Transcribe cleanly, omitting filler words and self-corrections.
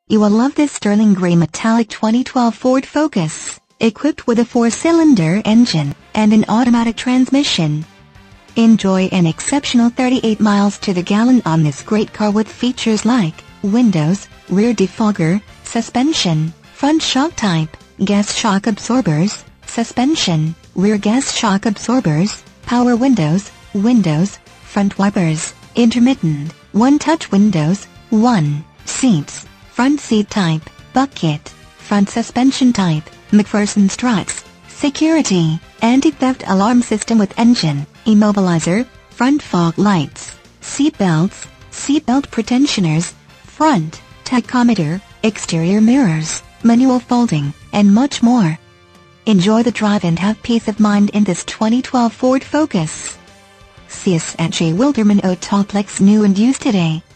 You will love this sterling gray metallic 2012 Ford Focus, equipped with a 4-cylinder engine and an automatic transmission. Enjoy an exceptional 38 miles to the gallon on this great car with features like windows, rear defogger, suspension, front shock type, gas shock absorbers, suspension, rear gas shock absorbers, power windows, front wipers, intermittent, one-touch windows, 1 seats, front seat type, bucket, front suspension type, McPherson struts, security, anti-theft alarm system with engine, immobilizer, front fog lights, seat belts, seatbelt pretensioners, front tachometer, exterior mirrors, manual folding, and much more. Enjoy the drive and have peace of mind in this 2012 Ford Focus. See us at Wilderman Autoplex new and used today.